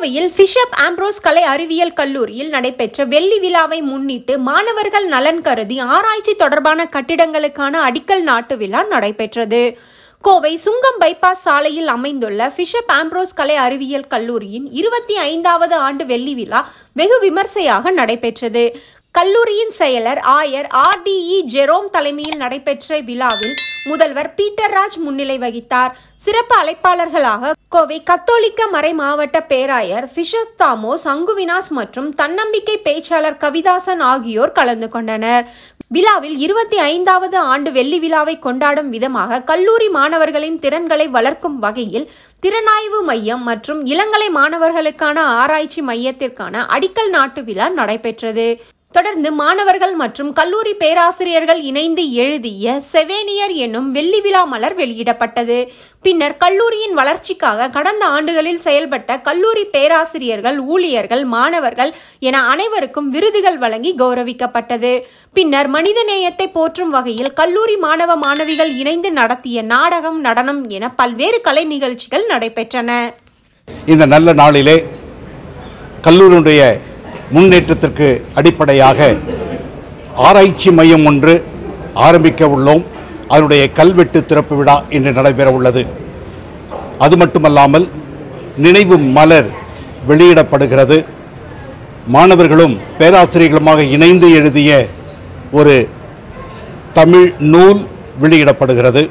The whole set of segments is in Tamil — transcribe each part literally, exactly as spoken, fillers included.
கோவையில் பிஷப் ஆம்ப்ரோஸ் கலை அறிவியல் கல்லூரியில் நடைபெற்ற வெள்ளி விழாவை முன்னிட்டு மாணவர்கள் நலன் கருதி ஆராய்ச்சி தொடர்பான கட்டிடங்களுக்கான அடிக்கல் நாட்டு விழா நடைபெற்றது. கோவை சுங்கம் பைபாஸ் சாலையில் அமைந்துள்ள பிஷப் ஆம்ப்ரோஸ் கலை அறிவியல் கல்லூரியின் இருபத்தி ஐந்தாவது ஆண்டு வெள்ளி விழா வெகு விமர்சையாக நடைபெற்றது. கல்லூரியின் செயலர் ஆயர் ஆர் டி இ ஜெரோம் தலைமையில் நடைபெற்ற விழாவில் முதல்வர் பீட்டர் ராஜ் முன்னிலை வகித்தார். சிறப்பு அழைப்பாளர்களாக கோவை கத்தோலிக்க மறை மாவட்ட பேராயர் பிஷப் தாமோஸ் அங்குவினாஸ் மற்றும் தன்னம்பிக்கை பேச்சாளர் கவிதாசன் ஆகியோர் கலந்து கொண்டனர். விழாவில் இருபத்தி ஐந்தாவது ஆண்டு வெள்ளி விழாவை கொண்டாடும் விதமாக கல்லூரி மாணவர்களின் திறன்களை வளர்க்கும் வகையில் திறனாய்வு மையம் மற்றும் இளங்கலை மாணவர்களுக்கான ஆராய்ச்சி மையத்திற்கான அடிக்கல் நாட்டு விழா நடைபெற்றது. தொடர்ந்து மாணவர்கள் மற்றும் கல்லூரி பேராசிரியர்கள் இணைந்து எழுதிய செவேனியர் என்னும் வெள்ளி விழா மலர் வெளியிடப்பட்டது. பின்னர் கல்லூரியின் வளர்ச்சிக்காக கடந்த ஆண்டுகளில் செயல்பட்ட கல்லூரி பேராசிரியர்கள், ஊழியர்கள், மாணவர்கள் என அனைவருக்கும் விருதுகள் வழங்கி கௌரவிக்கப்பட்டது. பின்னர் மனித நேயத்தை போற்றும் வகையில் கல்லூரி மாணவ மாணவிகள் இணைந்து நடத்திய நாடகம், நடனம் என பல்வேறு கலை நிகழ்ச்சிகள் நடைபெற்றன. இந்த நல்ல நாளிலே கல்லூரியுடைய முன்னேற்றத்திற்கு அடிப்படையாக ஆராய்ச்சி மையம் ஒன்று ஆரம்பிக்க உள்ளோம். அதனுடைய கல்வெட்டு திறப்பு விழா இன்று நடைபெற உள்ளது. அது மட்டுமல்லாமல் நினைவு மலர் வெளியிடப்படுகிறது. மாணவர்களும் பேராசிரியர்களுமாக இணைந்து எழுதிய ஒரு தமிழ் நூல் வெளியிடப்படுகிறது.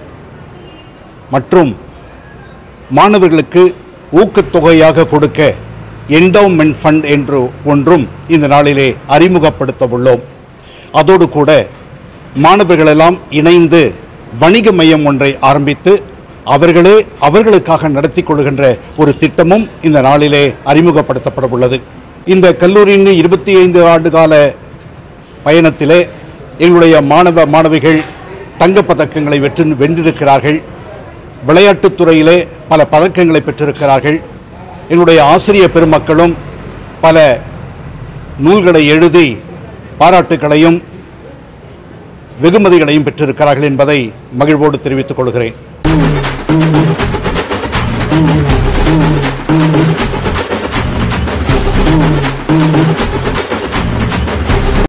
மற்றும் மாணவர்களுக்கு ஊக்கத்தொகையாக கொடுக்க என்டோமெண்ட் ஃபண்ட் என்று ஒன்றும் இந்த நாளிலே அறிமுகப்படுத்த உள்ளோம். அதோடு கூட மாணவர்களெல்லாம் இணைந்து வணிக மையம் ஒன்றை ஆரம்பித்து அவர்களே அவர்களுக்காக நடத்தி கொள்கின்ற ஒரு திட்டமும் இந்த நாளிலே அறிமுகப்படுத்தப்பட உள்ளது. இந்த கல்லூரியின் இருபத்தி ஐந்து ஆண்டு கால பயணத்திலே எங்களுடைய மாணவ மாணவிகள் தங்கப்பதக்கங்களை வெற்றி வென்றிருக்கிறார்கள். விளையாட்டுத்துறையிலே பல பதக்கங்களை பெற்றிருக்கிறார்கள். என்னுடைய ஆசிரியர் பெருமக்களும் பல நூல்களை எழுதி பாராட்டுகளையும் வெகுமதிகளையும் பெற்றிருக்கிறார்கள் என்பதை மகிழ்வோடு தெரிவித்துக் கொள்கிறேன்.